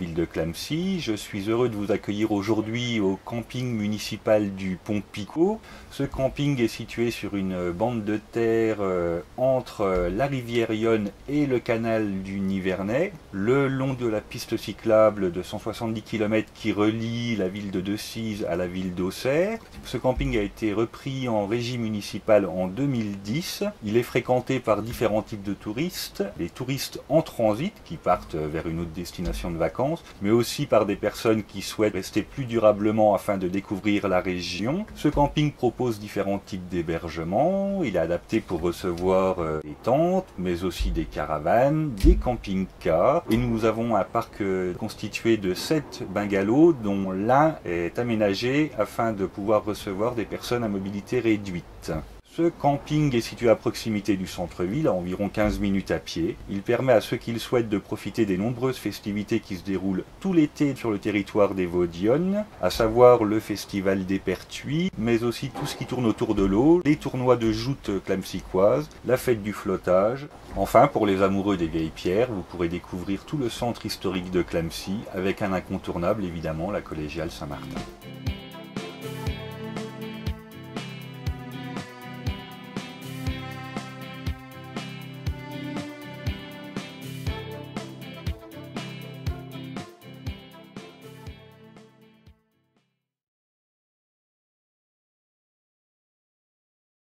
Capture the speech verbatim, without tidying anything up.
ville de Clamecy. Je suis heureux de vous accueillir aujourd'hui au camping municipal du Pont Picot. Ce camping est situé sur une bande de terre euh, entre la rivière Yonne et le canal du Nivernais, le long de la piste cyclable de cent soixante-dix kilomètres qui relie la ville de Decize à la ville d'Auxerre. Ce camping a été repris en régie municipale en deux mille dix. Il est fréquenté par différents types de touristes, les touristes en transit qui partent vers une autre destination de vacances, mais aussi par des personnes qui souhaitent rester plus durablement afin de découvrir la région. Ce camping propose différents types d'hébergements. Il est adapté pour recevoir euh, des tentes, mais aussi des caravanes, des camping-cars. Et nous avons un parc euh, constitué de sept bungalows, dont l'un est aménagé afin de pouvoir recevoir des personnes à mobilité réduite. Ce camping est situé à proximité du centre-ville, à environ quinze minutes à pied. Il permet à ceux qui le souhaitent de profiter des nombreuses festivités qui se déroulent tout l'été sur le territoire des Vaudes-Yonne, à savoir le festival des Pertuis, mais aussi tout ce qui tourne autour de l'eau, les tournois de joutes clamsicoises, la fête du flottage. Enfin, pour les amoureux des vieilles pierres, vous pourrez découvrir tout le centre historique de Clamecy, avec un incontournable évidemment, la collégiale Saint-Martin.